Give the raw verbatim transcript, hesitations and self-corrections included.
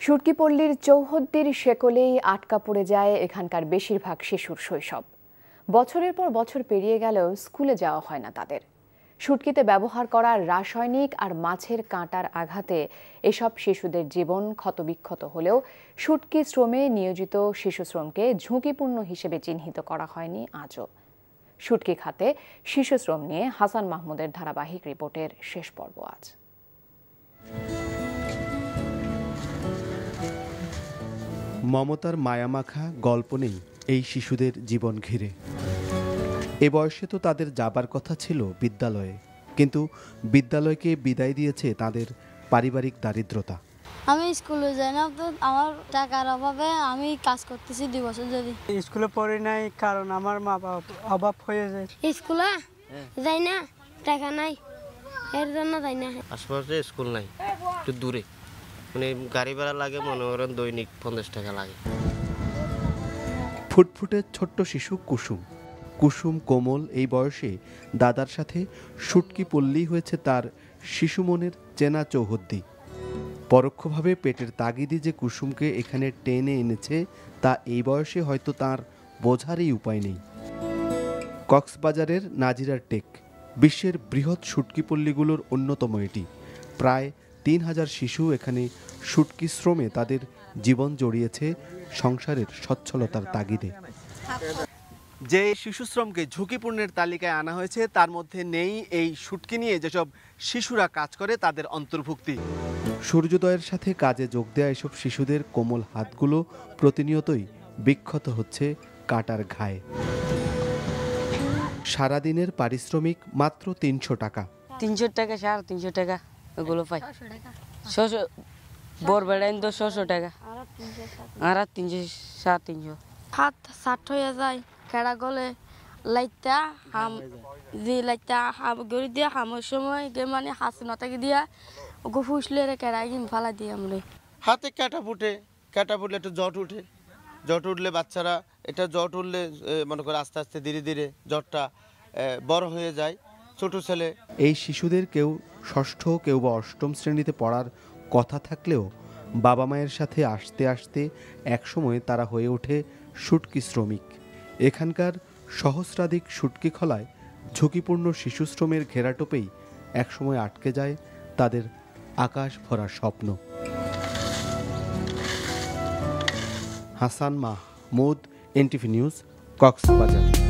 শুটকিপল্লীর চৌহদ্দির শেকলেই আটকা পড়ে যায় এখানকার বেশিরভাগ শিশুর শৈশব। বছরের পর বছর পেরিয়ে গেলেও স্কুলে যাওয়া হয় না তাদের। শুটকিতে ব্যবহার করা রাসায়নিক আর মাছের কাঁটার আঘাতে এসব শিশুদের জীবন ক্ষতবিক্ষত হলেও শুটকি শ্রমে নিয়োজিত শিশু শ্রমকে ঝুঁকিপূর্ণ হিসেবে চিহ্নিত করা হয়নি আজও। শুটকি খাতে শিশু শ্রম নিয়ে হাসান মাহমুদের ধারাবাহিক রিপোর্টের শেষ পর্ব আজ। মমতার মায়ামাখা গল্প নেই এই শিশুদের জীবন ঘিরে। এ বয়সে তো তাদের যাবার কথা ছিল বিদ্যালয়ে, কিন্তু বিদ্যালয়কে বিদায় দিয়েছে তাদের পারিবারিক দারিদ্রতা। আমি স্কুলে যাই না, তো আমার টাকার অভাবে আমি কাজ করতেছি দুই বছর ধরে। স্কুলে পড়ি নাই কারণ আমার মা বাবা অভাব হয়ে যায়। স্কুলে যাই না, টাকা নাই, এর জন্য যাই না। আশেপাশে স্কুল নাই, একটু দূরে, মানে গাড়ি ভাড়া লাগে, মনে করেন দৈনিক পঞ্চাশ টাকা লাগে। ফুটফুটে ছোট্ট শিশু কুসুম কুসুম কোমল এই বয়সে দাদার সাথে শুটকিপল্লী হয়েছে তার শিশু মনের চেনা চৌহদ্দি। পরোক্ষভাবে পেটের তাগিদে যে কুসুমকে এখানে টেনে এনেছে তা এই বয়সে হয়তো তার বোঝারই উপায় নেই। কক্সবাজারের নাজিরার টেক বিশ্বের বৃহৎ শুটকিপল্লীগুলোর অন্যতম এটি। প্রায় তিন হাজার শিশু এখানে শুটকি শ্রমে তাদের জীবন জড়িয়েছে সংসারের সচ্ছলতার তাগিদে। যে শিশু শ্রমকে ঝুঁকিপূর্ণের তালিকায় আনা হয়েছে তার মধ্যে নেই এই শুটকি নিয়ে যেসব শিশুরা কাজ করে তাদের অন্তর্ভুক্তি। সূর্যোদয়ের সাথে কাজে যোগ দেয়া এসব শিশুদের কোমল হাতগুলো প্রতিনিয়তই বিক্ষত হচ্ছে কাটার ঘায়ে। সারাদিনের পারিশ্রমিক মাত্র তিনশো টাকা। তিনশো টাকা সাড়ে তিনশো টাকা ওগুলো পাই। ছশো বর বেড়াইন তো ছশো টাকা আর তিনশো সাড়ে তিনশো। হাত ষাট হয়ে যায়, খেড়া গলে লাইতা হাম দি লাইতা হাম গড়ি দিয়া হামের সময় গে মানে হাসি নতাকে দিয়া ওকে ফুসলে রে কেড়াই কিন ফালা দিয়ে আমরা হাতে কাটা ফুটে, কাটা ফুটলে একটু জট উঠে, জট উঠলে বাচ্চারা এটা জট উঠলে মনে করে আস্তে আস্তে ধীরে ধীরে জটটা বড় হয়ে যায়। ছোট ছেলে এই শিশুদের কেউ ষষ্ঠ কেউ বা অষ্টম শ্রেণীতে পড়ার কথা থাকলেও বাবা মায়ের সাথে আসতে আসতে একসময় তারা হয়ে ওঠে শুটকি শ্রমিক। এখানকার সহস্রাধিক শুটকি খোলায় ঝুঁকিপূর্ণ শিশু শ্রমের ঘেরাটোপেই একসময় আটকে যায় তাদের আকাশ ভরা স্বপ্ন। Hasan Mahmud, NTV news, Cox's Bazar.